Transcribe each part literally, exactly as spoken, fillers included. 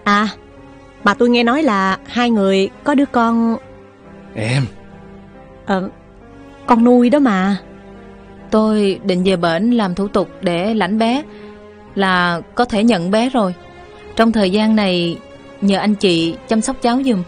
À, mà tôi nghe nói là hai người có đứa con. Em Ờ, con nuôi đó mà. Tôi định về bển làm thủ tục để lãnh bé, là có thể nhận bé rồi. Trong thời gian này nhờ anh chị chăm sóc cháu giùm.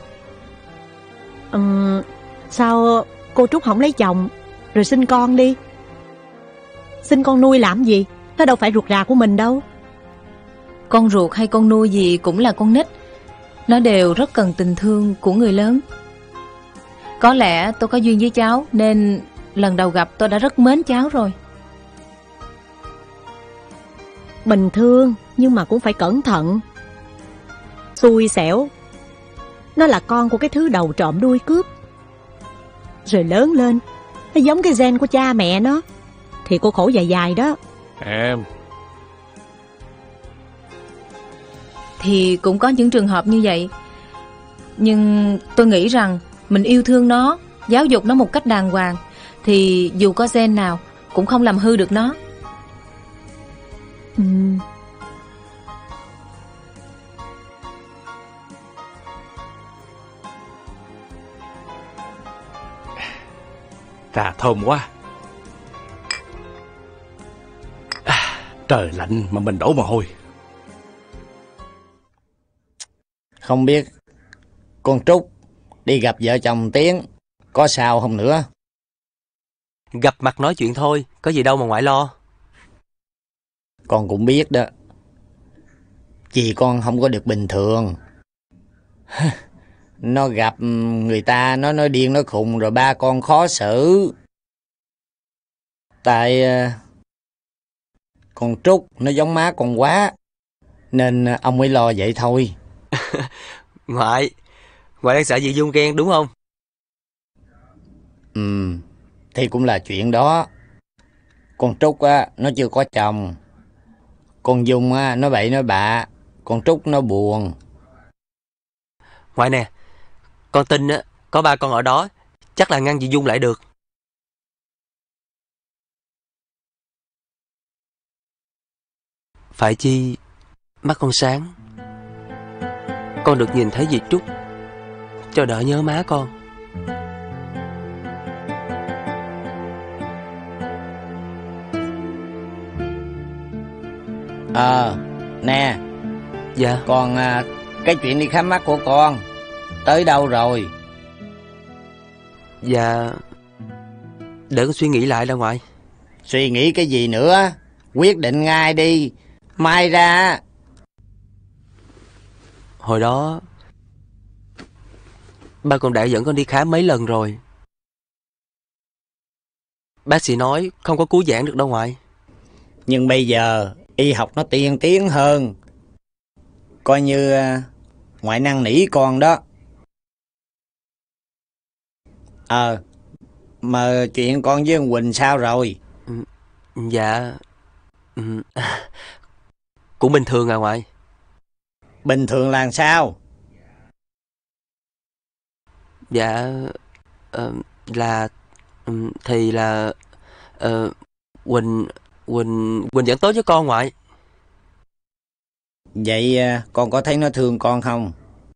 Ừm, sao cô Trúc không lấy chồng rồi sinh con đi? Sinh con nuôi làm gì? Nó đâu phải ruột rà của mình đâu. Con ruột hay con nuôi gì cũng là con nít, nó đều rất cần tình thương của người lớn. Có lẽ tôi có duyên với cháu nên lần đầu gặp tôi đã rất mến cháu rồi. Bình thường, nhưng mà cũng phải cẩn thận. Xui xẻo, nó là con của cái thứ đầu trộm đuôi cướp. Rồi lớn lên, nó giống cái gen của cha mẹ nó, thì cô khổ dài dài đó. Em Thì cũng có những trường hợp như vậy. Nhưng tôi nghĩ rằng mình yêu thương nó, giáo dục nó một cách đàng hoàng, thì dù có gen nào cũng không làm hư được nó. Ừm. trà thơm quá. À, trời lạnh mà mình đổ mồ hôi. Không biết con Trúc đi gặp vợ chồng Tiến có sao không nữa? Gặp mặt nói chuyện thôi, có gì đâu mà ngoại lo. Con cũng biết đó, chị con không có được bình thường. Nó gặp người ta nó nói điên nói khùng rồi ba con khó xử. Tại con Trúc nó giống má con quá, nên ông mới lo vậy thôi. Ngoại, ngoại đang sợ chị Dung ghen đúng không? Ừ, thì cũng là chuyện đó. Con Trúc á, nó chưa có chồng. Con Dung á, nó bậy nó bạ. Con Trúc nó buồn. Ngoại nè, con tin á, có ba con ở đó, chắc là ngăn chị Dung lại được. Phải chi mắt con sáng, con được nhìn thấy dì Trúc, cho đỡ nhớ má con. Ờ, nè. Dạ. Còn à, cái chuyện đi khám mắt của con tới đâu rồi? Dạ, để con suy nghĩ lại đã ngoại. Suy nghĩ cái gì nữa? Quyết định ngay đi, mai ra. Hồi đó ba con đã dẫn con đi khám mấy lần rồi. Bác sĩ nói không có cứu vãn được đâu ngoại. Nhưng bây giờ y học nó tiên tiến hơn, coi như à, ngoại năn nỉ con đó. Ờ, mà chuyện con với ông Quỳnh sao rồi? Dạ, cũng bình thường à ngoại. Bình thường là sao? Dạ, uh, là um, thì là uh, Quỳnh Quỳnh Quỳnh vẫn tốt với con ngoại. Vậy à, con có thấy nó thương con không?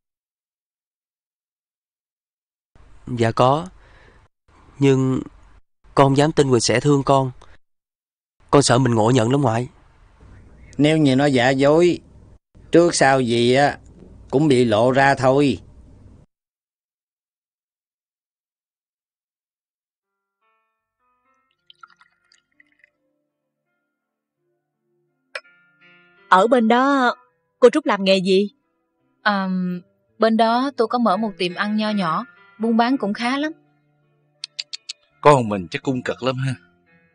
Dạ có. Nhưng con không dám tin Quỳnh sẽ thương con. Con sợ mình ngộ nhận lắm ngoại. Nếu như nó giả dối, trước sau gì á cũng bị lộ ra thôi. Ở bên đó cô Trúc làm nghề gì? À, bên đó tôi có mở một tiệm ăn nho nhỏ, buôn bán cũng khá lắm. Con mình chắc cung cực lắm ha.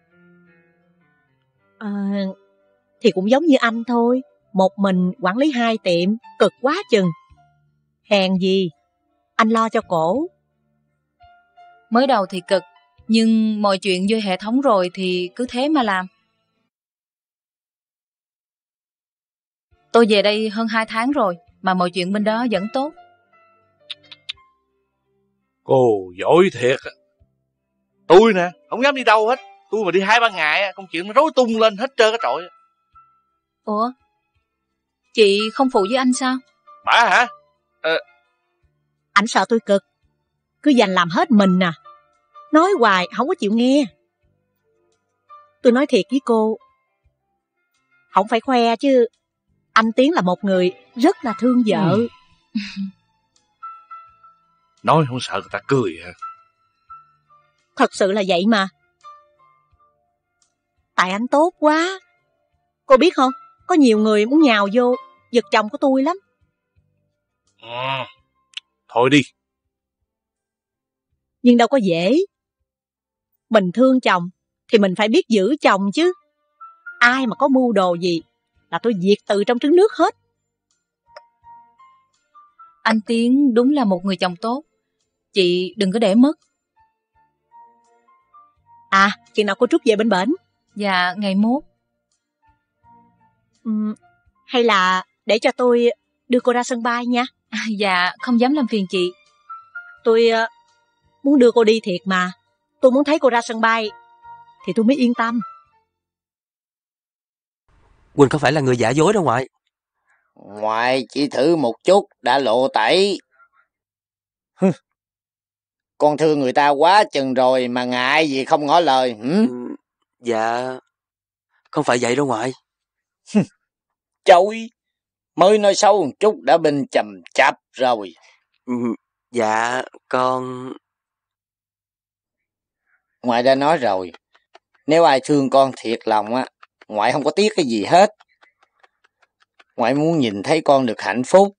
À, thì cũng giống như anh thôi, một mình quản lý hai tiệm, cực quá chừng. Hèn gì, anh lo cho cổ. Mới đầu thì cực, nhưng mọi chuyện vô hệ thống rồi thì cứ thế mà làm. Tôi về đây hơn hai tháng rồi, mà mọi chuyện bên đó vẫn tốt. Cô giỏi thiệt. Tôi nè, không dám đi đâu hết. Tôi mà đi hai ba ngày, công chuyện nó rối tung lên hết trơn cái trội. Ủa, chị không phụ với anh sao? Bả hả? Ờ... Ảnh sợ tôi cực, cứ dành làm hết mình à. Nói hoài không có chịu nghe. Tôi nói thiệt với cô, không phải khoe chứ anh Tiến là một người rất là thương vợ. Ừ. Nói không sợ người ta cười hả? Thật sự là vậy mà. Tại anh tốt quá. Cô biết không, có nhiều người muốn nhào vô giật chồng của tôi lắm. Ừ. Thôi đi. Nhưng đâu có dễ. Mình thương chồng thì mình phải biết giữ chồng chứ. Ai mà có mưu đồ gì là tôi diệt từ trong trứng nước hết. Anh Tiến đúng là một người chồng tốt. Chị đừng có để mất. À, chừng nào cô Trúc về bên bển? Dạ, ngày mốt. uhm, Hay là để cho tôi đưa cô ra sân bay nha. À, dạ, không dám làm phiền chị. Tôi uh, muốn đưa cô đi thiệt mà. Tôi muốn thấy cô ra sân bay thì tôi mới yên tâm. Quỳnh không phải là người giả dối đâu ngoại. Ngoại chỉ thử một chút đã lộ tẩy. Hừ. Con thương người ta quá chừng rồi mà ngại gì không ngỏ lời. Hử? Ừ, dạ, không phải vậy đâu ngoại. Trời, mới nói xấu một chút đã bên chầm chạp rồi. Ừ, dạ, con... Ngoại đã nói rồi, nếu ai thương con thiệt lòng á, ngoại không có tiếc cái gì hết. Ngoại muốn nhìn thấy con được hạnh phúc.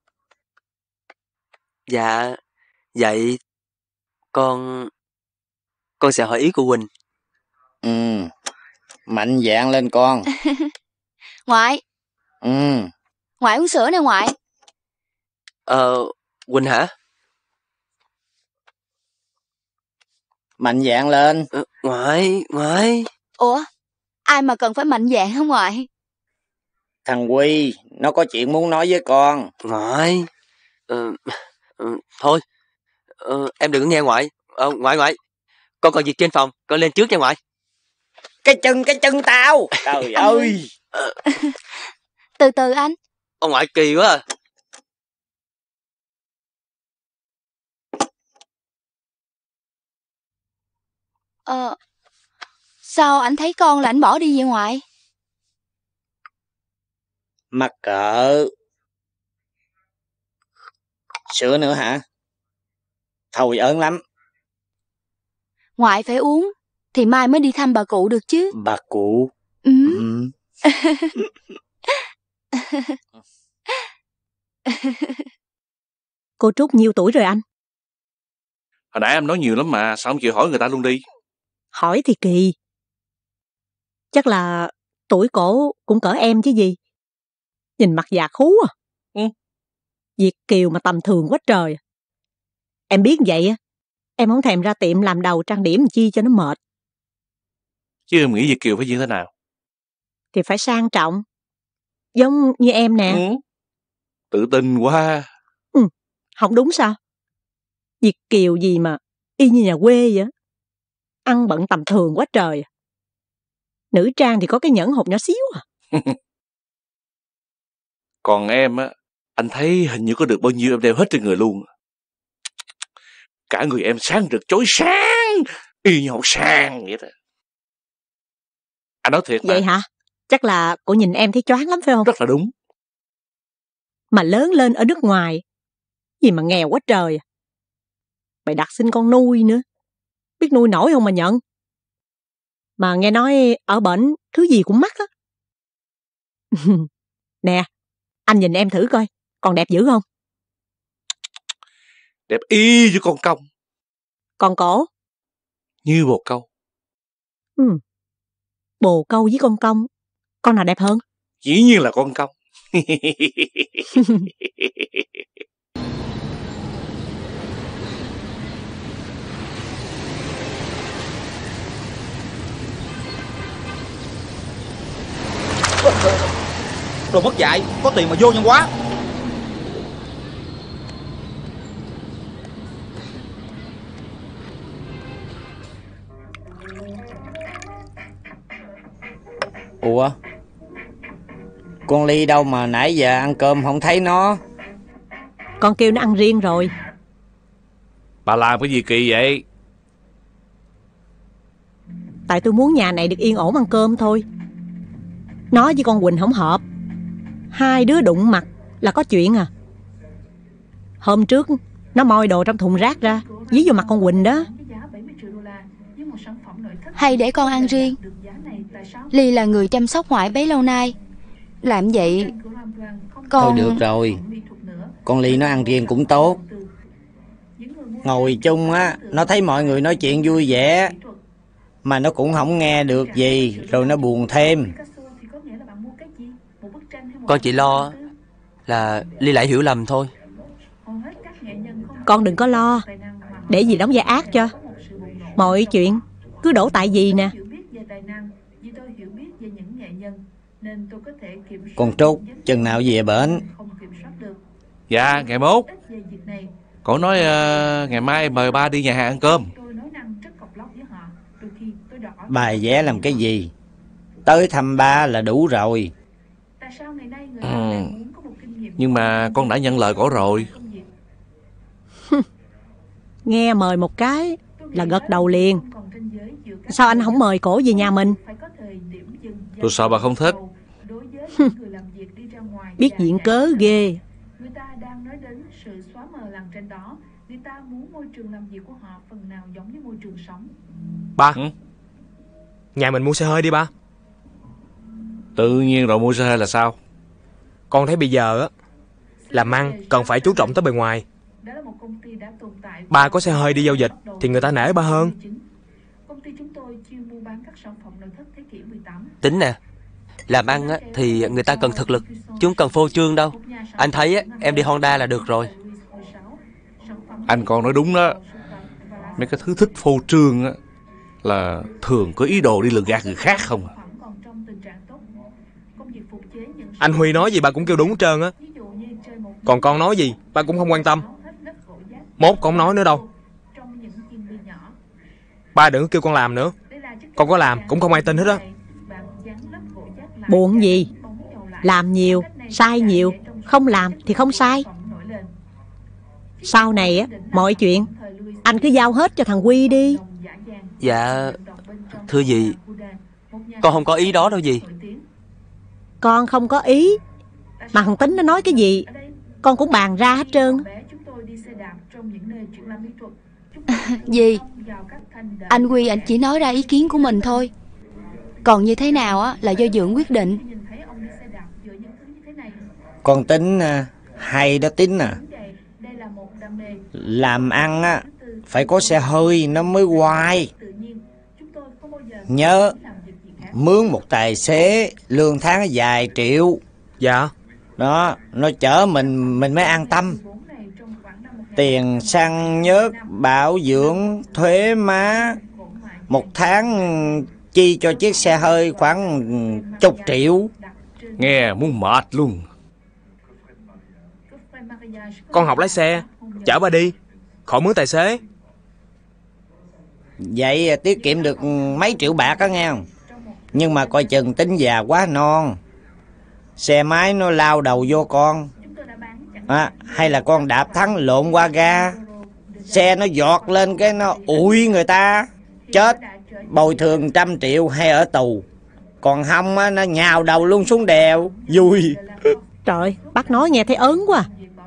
Dạ, vậy con... con sẽ hỏi ý của Quỳnh. Ừ, mạnh dạn lên con. Ngoại. Ừ. Ngoại uống sữa nè ngoại. Ờ, Quỳnh hả? Mạnh dạn lên. Ờ, ngoại, ngoại. Ủa, ai mà cần phải mạnh dạn hả ngoại? Thằng Huy, nó có chuyện muốn nói với con. Ngoại. Ờ, ờ, thôi, ờ, em đừng có nghe ngoại. Ờ, ngoại, ngoại. Con còn việc trên phòng, con lên trước nha ngoại. Cái chân, cái chân tao. Trời ơi. Từ từ anh. Ông ngoại kỳ quá à. Ờ, sao anh thấy con là anh bỏ đi vậy ngoại? Mắc cỡ. Sữa nữa hả? Thôi ớn lắm. Ngoại phải uống, thì mai mới đi thăm bà cụ được chứ. Bà cụ? Ừ. Ừ. Cô Trúc nhiêu tuổi rồi anh? Hồi nãy em nói nhiều lắm mà, sao không chịu hỏi người ta luôn đi? Hỏi thì kỳ. Chắc là tuổi cổ cũng cỡ em chứ gì. Nhìn mặt già khú à. Ừ. Việt kiều mà tầm thường quá trời. Em biết vậy á, em không thèm ra tiệm làm đầu trang điểm chi cho nó mệt. Chứ em nghĩ Việt kiều phải như thế nào? Thì phải sang trọng, giống như em nè. Ừ. Tự tin quá. Ừ, không đúng sao? Việt kiều gì mà y như nhà quê vậy. Ăn bận tầm thường quá trời. Nữ trang thì có cái nhẫn hộp nhỏ xíu à. Còn em á, anh thấy hình như có được bao nhiêu em đeo hết trên người luôn. Cả người em sáng rực chói sáng, y như hột sang vậy đó. Anh nói thiệt mà. Vậy hả? Chắc là cô nhìn em thấy choáng lắm phải không? Rất là đúng. Mà lớn lên ở nước ngoài, gì mà nghèo quá trời. Mày đặt xin con nuôi nữa, biết nuôi nổi không mà nhận. Mà nghe nói ở bển thứ gì cũng mắc á. Nè, anh nhìn em thử coi, còn đẹp dữ không? Đẹp y như con công. Còn cổ? Như bồ câu. Ừ. Bồ câu với con công, con nào đẹp hơn? Dĩ nhiên là con công. Đồ mất dạy, có tiền mà vô nhân quá. Ủa, con Ly đâu mà nãy giờ ăn cơm không thấy nó? Con kêu nó ăn riêng rồi. Bà làm cái gì kỳ vậy? Tại tôi muốn nhà này được yên ổn ăn cơm thôi. Nó với con Quỳnh không hợp. Hai đứa đụng mặt là có chuyện à. Hôm trước nó moi đồ trong thùng rác ra dí vô mặt con Quỳnh đó. Hay để con ăn riêng. Ly là người chăm sóc ngoại bấy lâu nay. Làm vậy con... Thôi được rồi, con Ly nó ăn riêng cũng tốt. Ngồi chung á, nó thấy mọi người nói chuyện vui vẻ mà nó cũng không nghe được gì, rồi nó buồn thêm. Con chỉ lo là Ly lại hiểu lầm thôi. Con đừng có lo, để gì đóng vai ác cho. Mọi chuyện cứ đổ tại gì nè. Con Trúc chừng nào về bển? Dạ ngày mốt. Cậu nói uh, ngày mai mời ba đi nhà hàng ăn cơm. Bài vẽ làm cái gì? Tới thăm ba là đủ rồi. Ừ. Nhưng mà con đã nhận lời cổ rồi. Nghe mời một cái là gật đầu liền. Sao anh không mời cổ về nhà mình? Tôi sợ bà không thích. Biết viện cớ ghê. Ba, Ừ? nhà mình mua xe hơi đi ba. Tự nhiên rồi mua xe hơi là sao? Con thấy bây giờ á, làm ăn cần phải chú trọng tới bề ngoài. Ba có xe hơi đi giao dịch thì người ta nể ba hơn. Tính nè, làm ăn á, thì người ta cần thực lực, chứ không cần phô trương đâu. Anh thấy á, em đi Honda là được rồi. Anh còn nói đúng đó. Mấy cái thứ thích phô trương á là thường có ý đồ đi lừa gạt người khác không à. Anh Huy nói gì ba cũng kêu đúng hết trơn á. Còn con nói gì ba cũng không quan tâm. Mốt con không nói nữa đâu. Ba đừng có kêu con làm nữa. Con có làm cũng không ai tin hết á. Buồn gì? Làm nhiều, sai nhiều. Không làm thì không sai. Sau này á, mọi chuyện anh cứ giao hết cho thằng Quy đi. Dạ, thưa dì, con không có ý đó đâu dì. Con không có ý, mà thằng Tính nó nói cái gì con cũng bàn ra hết trơn. Gì? Anh Quy anh chỉ nói ra ý kiến của mình thôi. Còn như thế nào á là do Dượng quyết định. Con Tính hay đó Tính à. Làm ăn á phải có xe hơi nó mới hoài. Nhớ mướn một tài xế lương tháng vài triệu. Dạ. Đó, nó chở mình mình mới an tâm. Tiền xăng nhớt, bảo dưỡng, thuế má, một tháng chi cho chiếc xe hơi khoảng chục triệu. Nghe muốn mệt luôn. Con học lái xe, chở ba đi, khỏi mướn tài xế. Vậy tiết kiệm được mấy triệu bạc đó nghe không? Nhưng mà coi chừng Tính già quá non. Xe máy nó lao đầu vô con à, hay là con đạp thắng lộn qua ga, xe nó giọt lên cái nó ủi người ta chết, bồi thường trăm triệu hay ở tù. Còn không á, nó nhào đầu luôn xuống đèo. Vui. Trời, bác nói nghe thấy ớn quá.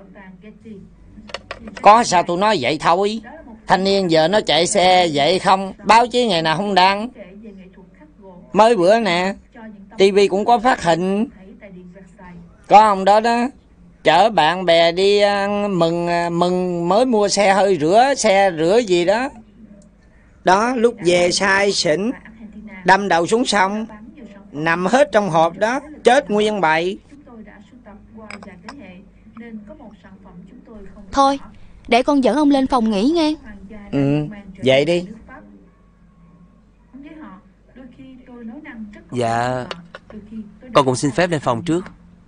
Có sao tôi nói vậy thôi. Thanh niên giờ nó chạy xe vậy không, báo chí ngày nào không đăng. Mới bữa nè, tivi cũng có phát hình. Có ông đó đó, chở bạn bè đi mừng mừng mới mua xe hơi rửa, xe rửa gì đó. Đó, lúc về say xỉn, đâm đầu xuống sông, nằm hết trong hộp đó, chết nguyên bầy. Thôi, để con dẫn ông lên phòng nghỉ nghe. Ừ, vậy đi. Dạ, con cũng xin phép lên phòng trước.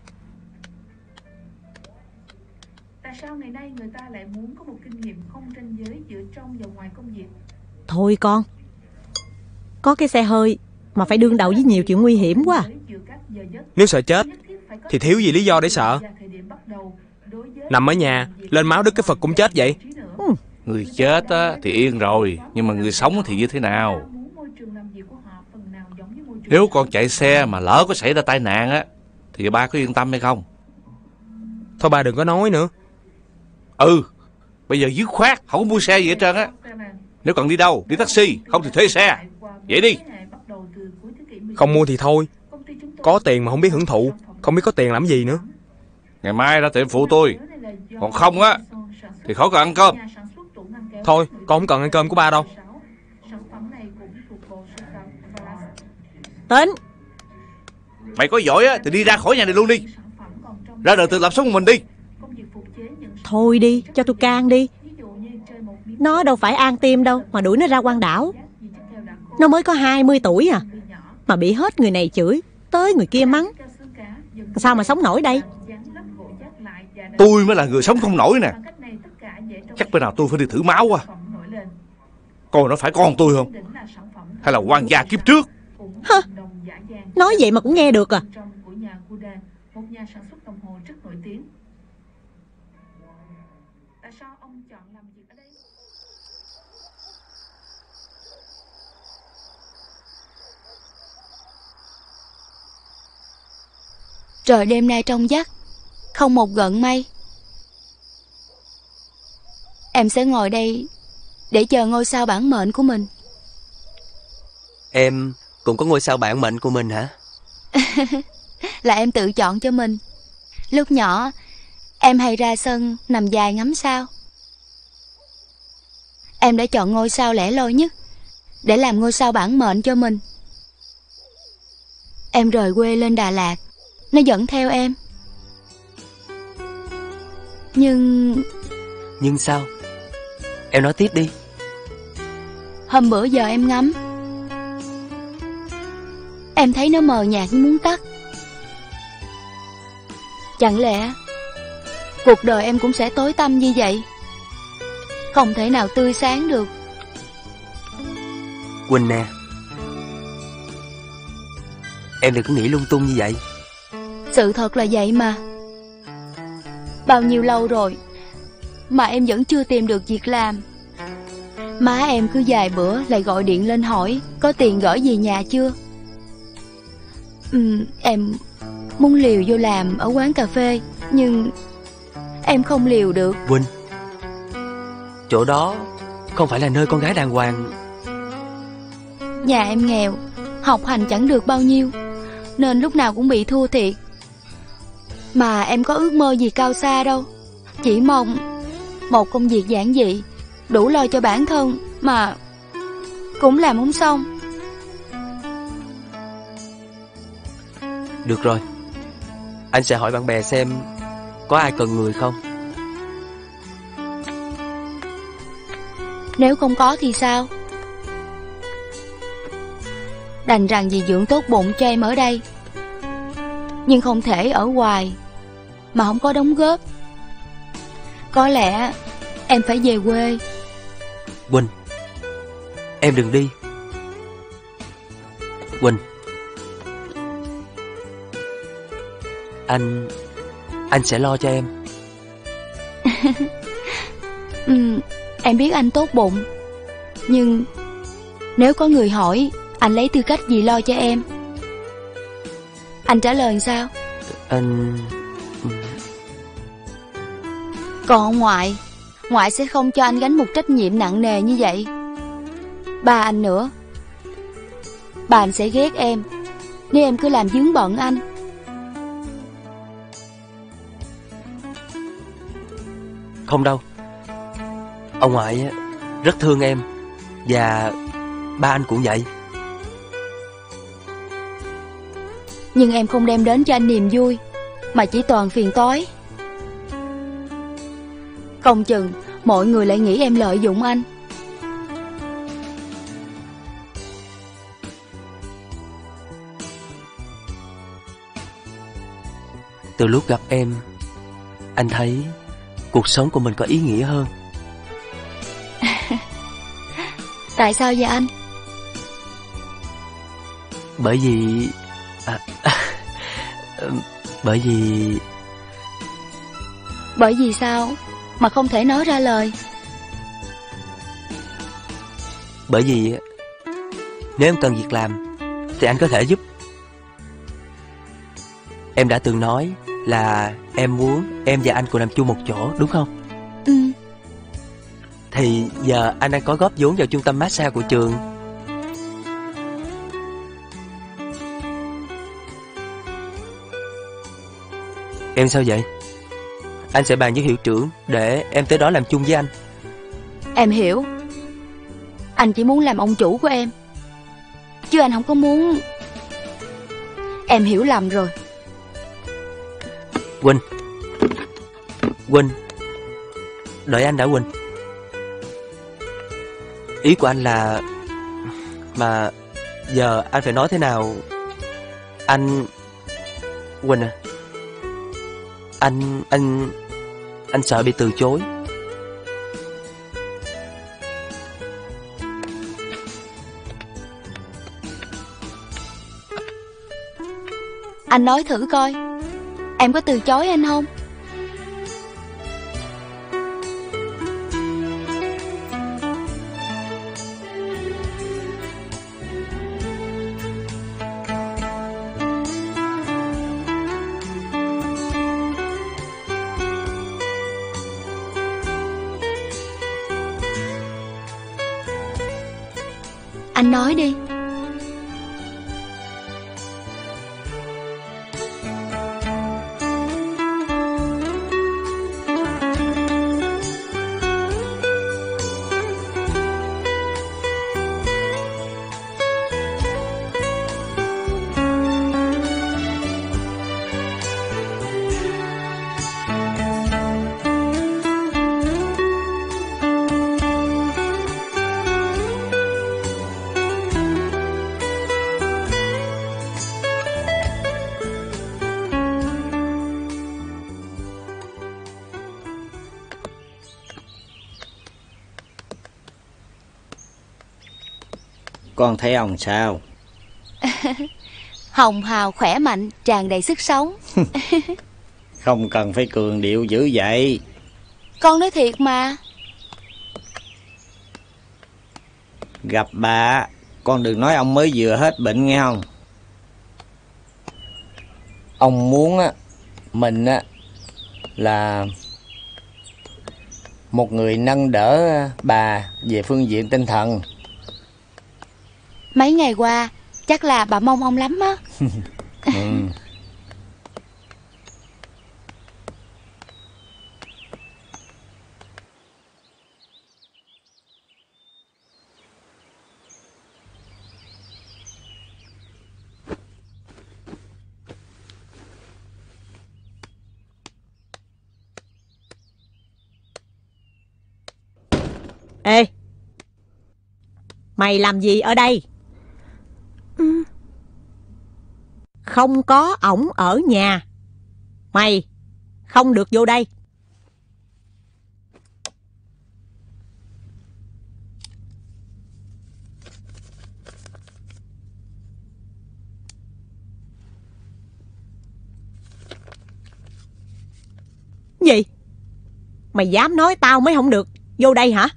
Thôi con, có cái xe hơi mà phải đương đầu với nhiều chuyện nguy hiểm quá. Nếu sợ chết thì thiếu gì lý do để sợ. Nằm ở nhà, lên máu đứt cái Phật cũng chết vậy. Ừ. Người chết á, thì yên rồi, nhưng mà người sống thì như thế nào? Nếu con chạy xe mà lỡ có xảy ra tai nạn á, thì ba có yên tâm hay không? Thôi ba đừng có nói nữa. Ừ, bây giờ dứt khoát không có mua xe gì hết trơn á. Nếu cần đi đâu, đi taxi, không thì thuê xe. Vậy đi. Không mua thì thôi. Có tiền mà không biết hưởng thụ, không biết có tiền làm gì nữa. Ngày mai ra tiệm phụ tôi. Còn không á thì khỏi cần ăn cơm. Thôi, con không cần ăn cơm của ba đâu. Tính. Mày có giỏi á thì đi ra khỏi nhà này luôn đi. Ra đời tự lập sống một mình đi. Thôi đi, cho tôi can đi. Nó đâu phải An Tim đâu mà đuổi nó ra Quan Đảo. Nó mới có hai mươi tuổi à, mà bị hết người này chửi, tới người kia mắng. Sao mà sống nổi đây? Tôi mới là người sống không nổi nè. Chắc bữa nào tôi phải đi thử máu à. Coi nó phải con tôi không, hay là quan gia kiếp trước. Hơ, nói vậy mà cũng nghe được à? Trời đêm nay trong vắt, không một gợn mây. Em sẽ ngồi đây để chờ ngôi sao bản mệnh của mình. Em cũng có ngôi sao bản mệnh của mình hả? Là em tự chọn cho mình. Lúc nhỏ em hay ra sân nằm dài ngắm sao. Em đã chọn ngôi sao lẻ loi nhất để làm ngôi sao bản mệnh cho mình. Em rời quê lên Đà Lạt, nó dẫn theo em. Nhưng... Nhưng sao? Em nói tiếp đi. Hôm bữa giờ em ngắm, em thấy nó mờ nhạt như muốn tắt. Chẳng lẽ cuộc đời em cũng sẽ tối tăm như vậy, không thể nào tươi sáng được. Quỳnh nè, em đừng có nghĩ lung tung như vậy. Sự thật là vậy mà. Bao nhiêu lâu rồi mà em vẫn chưa tìm được việc làm. Má em cứ vài bữa lại gọi điện lên hỏi có tiền gửi về nhà chưa. ừ, Em muốn liều vô làm ở quán cà phê, nhưng em không liều được. Quỳnh, chỗ đó không phải là nơi con gái đàng hoàng. Nhà em nghèo, học hành chẳng được bao nhiêu, nên lúc nào cũng bị thua thiệt. Mà em có ước mơ gì cao xa đâu. Chỉ mong một công việc giản dị, đủ lo cho bản thân, mà cũng làm không xong. Được rồi, anh sẽ hỏi bạn bè xem có ai cần người không. Nếu không có thì sao? Đành rằng dì dưỡng tốt bụng cho em ở đây, nhưng không thể ở hoài mà không có đóng góp. Có lẽ em phải về quê. Quỳnh, em đừng đi. Quỳnh, Anh Anh sẽ lo cho em. ừ, Em biết anh tốt bụng, nhưng nếu có người hỏi anh lấy tư cách gì lo cho em, anh trả lời sao? Anh... Còn ngoại Ngoại sẽ không cho anh gánh một trách nhiệm nặng nề như vậy. Ba anh nữa, ba anh sẽ ghét em nếu em cứ làm vướng bận anh. Không đâu, ông ngoại rất thương em, và ba anh cũng vậy. Nhưng em không đem đến cho anh niềm vui, mà chỉ toàn phiền toái. Không chừng mọi người lại nghĩ em lợi dụng anh. Từ lúc gặp em, anh thấy cuộc sống của mình có ý nghĩa hơn. Tại sao vậy anh? Bởi vì... À, bởi vì... Bởi vì sao mà không thể nói ra lời? Bởi vì nếu em cần việc làm thì anh có thể giúp. Em đã từng nói là em muốn em và anh cùng làm chung một chỗ, đúng không? Ừ. Thì giờ anh đang có góp vốn vào trung tâm massage của trường. Em sao vậy? Anh sẽ bàn với hiệu trưởng để em tới đó làm chung với anh. Em hiểu. Anh chỉ muốn làm ông chủ của em, chứ anh không có muốn. Em hiểu lầm rồi. Quỳnh, Quỳnh, đợi anh đã Quỳnh. Ý của anh là... Mà giờ anh phải nói thế nào? Anh... Quỳnh à, Anh... Anh... Anh sợ bị từ chối. Anh nói thử coi, em có từ chối anh không? Anh nói đi. Con thấy ông sao? Hồng hào khỏe mạnh, tràn đầy sức sống. Không cần phải cường điệu dữ vậy. Con nói thiệt mà. Gặp bà, con đừng nói ông mới vừa hết bệnh nghe không? Ông muốn á, mình á là một người nâng đỡ bà về phương diện tinh thần. Mấy ngày qua chắc là bà mong ông lắm á. Ừ. Ê, mày làm gì ở đây? Ừ. Không có ổng ở nhà, mày không được vô đây. Gì? Mày dám nói tao mới không được vô đây hả?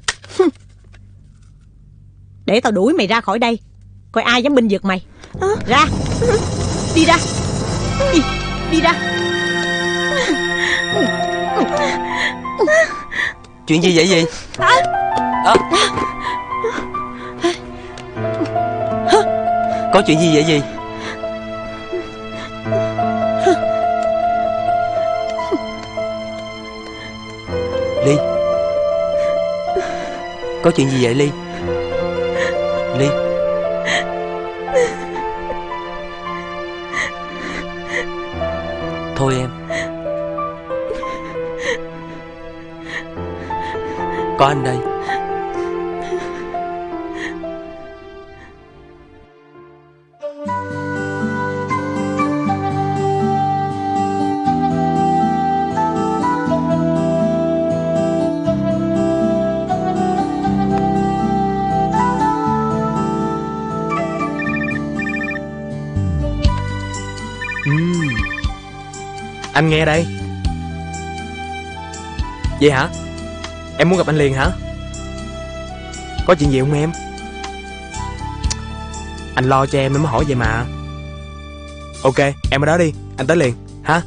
Để tao đuổi mày ra khỏi đây, coi ai dám binh vực mày. Ra, đi ra, đi, đi ra. Chuyện gì vậy gì? À. Có chuyện gì vậy gì? Ly, có chuyện gì vậy Ly? Ly, thôi em, có anh đây. Anh nghe đây. Vậy hả? Em muốn gặp anh liền hả? Có chuyện gì không em? Anh lo cho em nên mới hỏi vậy mà. Ok, em ở đó đi, anh tới liền, hả?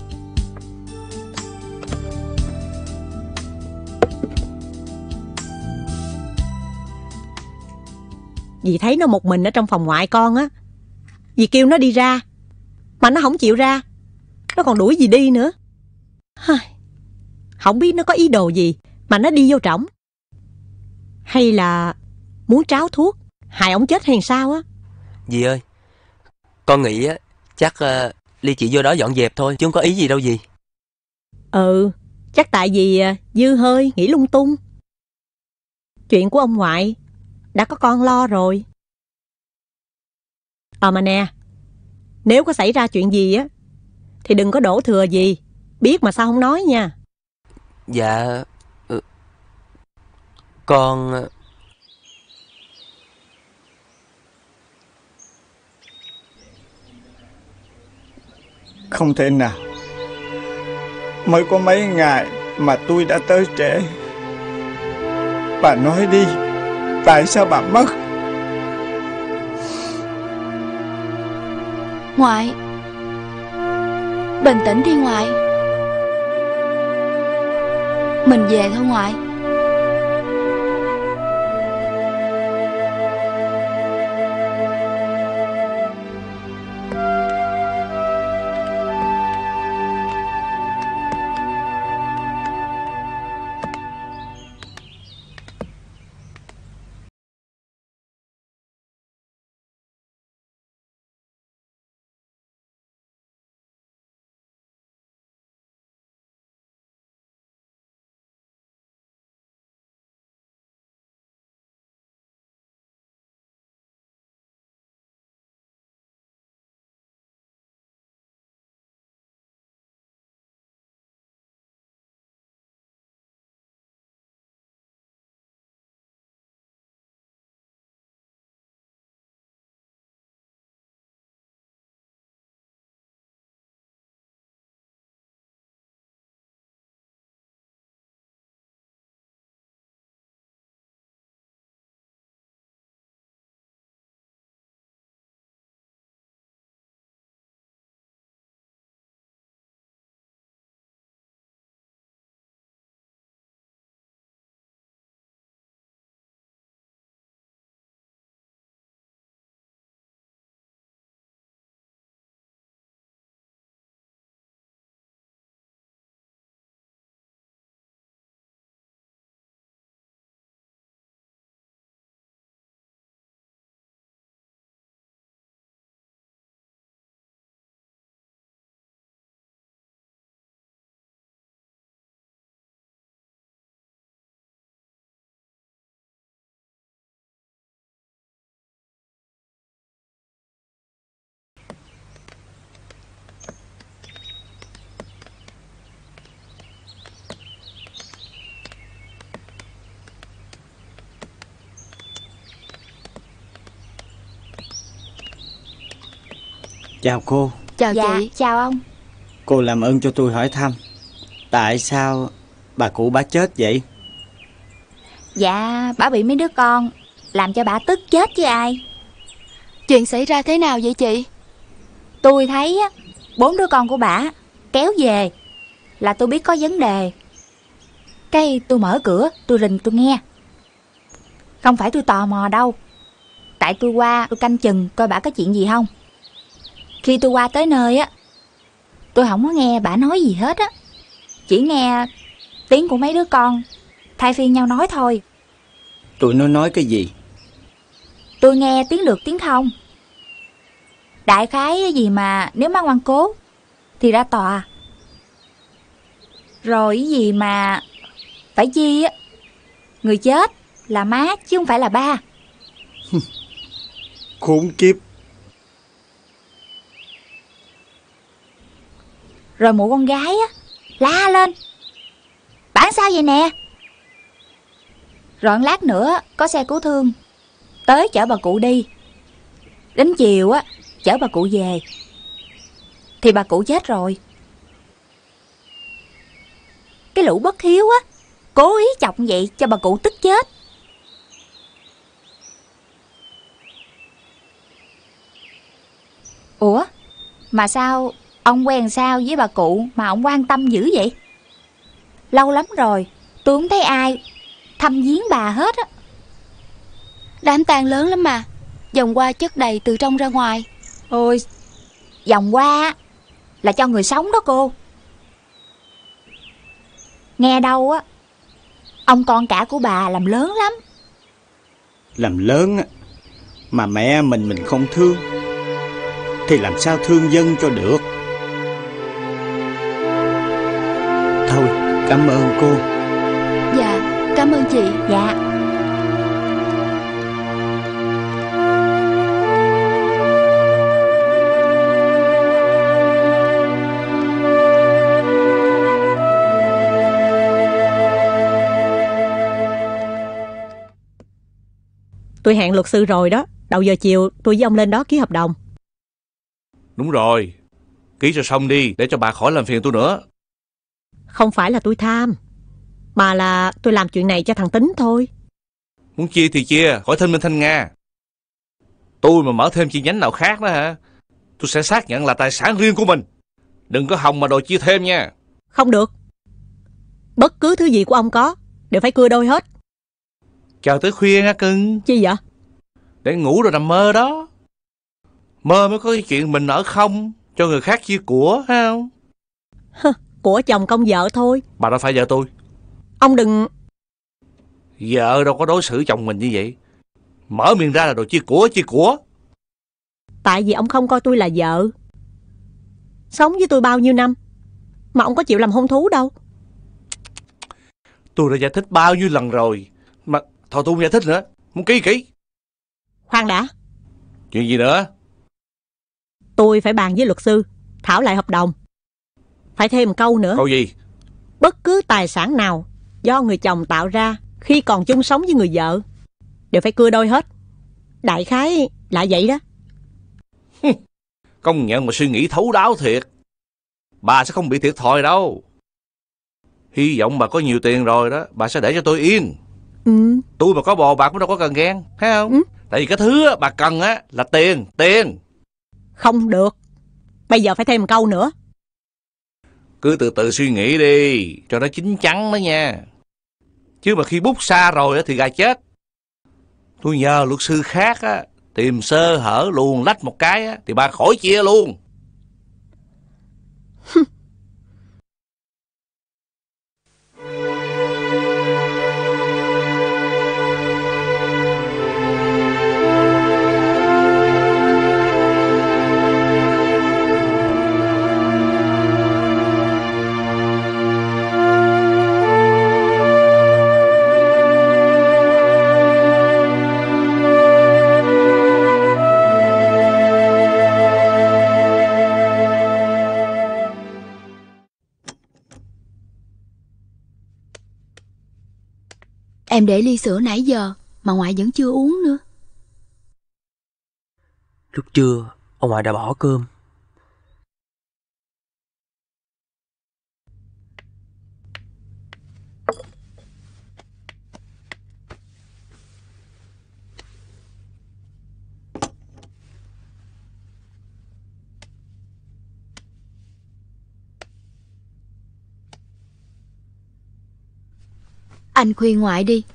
Dì thấy nó một mình ở trong phòng ngoại con á. Dì kêu nó đi ra mà nó không chịu ra. Nó còn đuổi dì đi nữa. Không biết nó có ý đồ gì mà nó đi vô trỏng. Hay là muốn tráo thuốc hại ổng chết hay sao á? Dì ơi, con nghĩ á chắc uh, Ly chỉ vô đó dọn dẹp thôi, chứ không có ý gì đâu dì. Ừ, chắc tại vì uh, dư hơi nghĩ lung tung. Chuyện của ông ngoại đã có con lo rồi. Ờ mà nè, nếu có xảy ra chuyện gì á thì đừng có đổ thừa gì. Biết mà sao không nói nha. Dạ ừ, Con Không thể nào. Mới có mấy ngày mà tôi đã tới trễ. Bà nói đi, tại sao bà mất? Ngoại, bình tĩnh đi ngoại. Mình về thôi ngoại. Chào cô. Chào dạ, chị. chào ông. Cô làm ơn cho tôi hỏi thăm, tại sao bà cụ bà chết vậy? Dạ, bà bị mấy đứa con làm cho bà tức chết chứ ai. Chuyện xảy ra thế nào vậy chị? Tôi thấy á, bốn đứa con của bà kéo về là tôi biết có vấn đề. Cái tôi mở cửa, tôi rình tôi nghe. Không phải tôi tò mò đâu, tại tôi qua tôi canh chừng coi bà có chuyện gì không. Khi tôi qua tới nơi á, tôi không có nghe bà nói gì hết á. Chỉ nghe tiếng của mấy đứa con thay phiên nhau nói thôi. Tụi nó nói cái gì? Tôi nghe tiếng được tiếng không. Đại khái gì mà nếu má ngoan cố thì ra tòa. Rồi cái gì mà phải chi á, người chết là má chứ không phải là ba. Khốn kiếp. Rồi mụ con gái á la lên, bản sao vậy nè. Rồi lát nữa có xe cứu thương tới chở bà cụ đi. Đến chiều á chở bà cụ về thì bà cụ chết rồi. Cái lũ bất hiếu á Cố ý chọc vậy cho bà cụ tức chết. Ủa, mà sao ông quen sao với bà cụ mà ông quan tâm dữ vậy? Lâu lắm rồi tôi không thấy ai thăm viếng bà hết á. Đám tang lớn lắm mà, vòng hoa chất đầy từ trong ra ngoài. Ôi, vòng hoa là cho người sống đó cô. Nghe đâu á, ông con cả của bà làm lớn lắm. Làm lớn á, mà mẹ mình mình không thương thì làm sao thương dân cho được. Thôi, cảm ơn cô. Dạ, cảm ơn chị. Dạ. Tôi hẹn luật sư rồi đó. Đầu giờ chiều tôi với ông lên đó ký hợp đồng. Đúng rồi, ký cho xong đi, để cho bà khỏi làm phiền tôi nữa. Không phải là tôi tham, mà là tôi làm chuyện này cho thằng Tính thôi. Muốn chia thì chia, khỏi Thanh Minh Thanh Nga. Tôi mà mở thêm chi nhánh nào khác đó hả, tôi sẽ xác nhận là tài sản riêng của mình. Đừng có hòng mà đòi chia thêm nha. Không được. Bất cứ thứ gì của ông có đều phải cưa đôi hết. Chờ tới khuya nha cưng. Chi vậy? Để ngủ rồi nằm mơ đó. Mơ mới có cái chuyện mình ở không, cho người khác chia của, phải không? Của chồng công vợ thôi. Bà đâu phải vợ tôi. Ông đừng... Vợ đâu có đối xử chồng mình như vậy. Mở miệng ra là đồ chia của, chia của. Tại vì ông không coi tôi là vợ. Sống với tôi bao nhiêu năm mà ông có chịu làm hôn thú đâu. Tôi đã giải thích bao nhiêu lần rồi. Mà thôi tôi không giải thích nữa. Muốn ký kỹ. Khoan đã. Chuyện gì nữa? Tôi phải bàn với luật sư, thảo lại hợp đồng. Phải thêm một câu nữa. Câu gì? Bất cứ tài sản nào do người chồng tạo ra khi còn chung sống với người vợ đều phải cưa đôi hết. Đại khái là vậy đó. Công nhận mà suy nghĩ thấu đáo thiệt. Bà sẽ không bị thiệt thòi đâu. Hy vọng bà có nhiều tiền rồi đó, bà sẽ để cho tôi yên. Ừ. Tôi mà có bò bạc cũng đâu có cần ghen, thấy không? Ừ. Tại vì cái thứ bà cần á là tiền, tiền. Không được. Bây giờ phải thêm một câu nữa. Cứ từ từ suy nghĩ đi, cho nó chín chắn đó nha. Chứ mà khi bút xa rồi thì gà chết. Tôi nhờ luật sư khác á, tìm sơ hở luồn lách một cái á, thì bà khỏi chia luôn. Em để ly sữa nãy giờ mà ngoại vẫn chưa uống nữa. Lúc trưa ông ngoại đã bỏ cơm. Anh khuyên ngoại đi.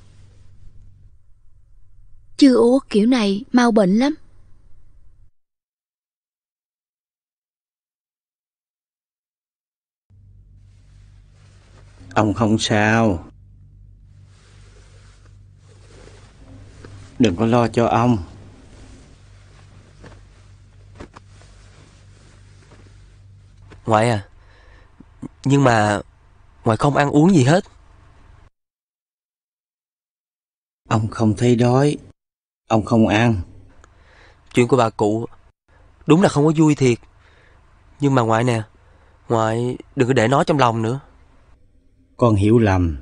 Chưa uống kiểu này mau bệnh lắm. Ông không sao. Đừng có lo cho ông. Ngoại à, nhưng mà ngoại không ăn uống gì hết. Ông không thấy đói, ông không ăn. Chuyện của bà cụ đúng là không có vui thiệt. Nhưng mà ngoại nè, ngoại đừng có để nó trong lòng nữa. Con hiểu lầm.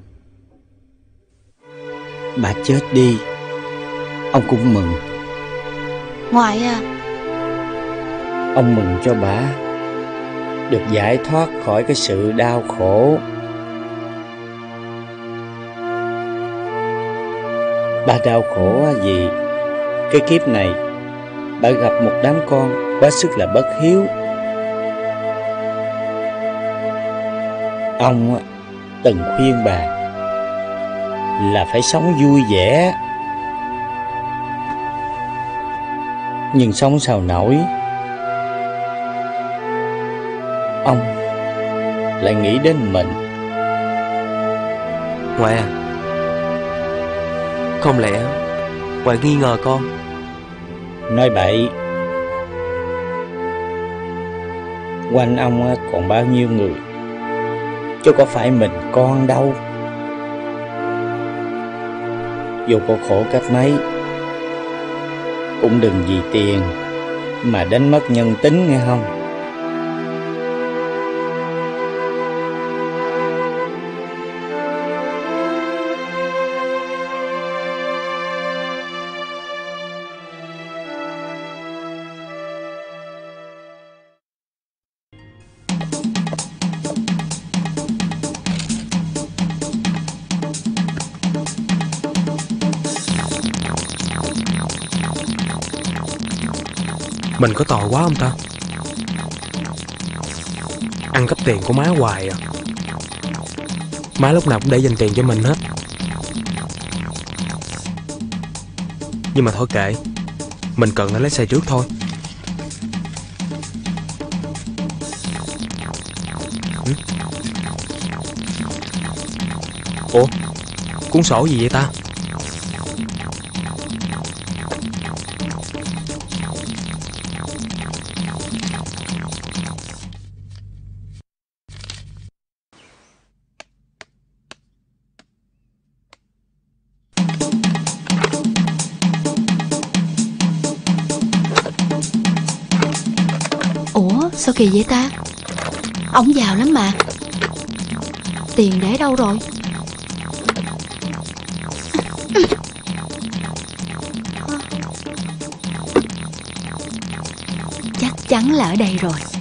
Bà chết đi, ông cũng mừng. Ngoại à, ông mừng cho bà được giải thoát khỏi cái sự đau khổ. Ba đau khổ vì cái kiếp này ba gặp một đám con quá sức là bất hiếu. Ông từng khuyên bà là phải sống vui vẻ, nhưng sống sao nổi. Ông lại nghĩ đến mình. Ngoại à, không lẽ ngoại nghi ngờ con? Nói bậy. Quanh ông còn bao nhiêu người, chứ có phải mình con đâu. Dù có khổ cách mấy, cũng đừng vì tiền mà đánh mất nhân tính, nghe không? Mình có tội quá không ta? Ăn cắp tiền của má hoài à. Má lúc nào cũng để dành tiền cho mình hết. Nhưng mà thôi kệ, mình cần nó lấy xe trước thôi. ừ? Ủa, cuốn sổ gì vậy ta? Sao kỳ vậy ta? Ổng giàu lắm mà. Tiền để đâu rồi? Chắc chắn là ở đây rồi.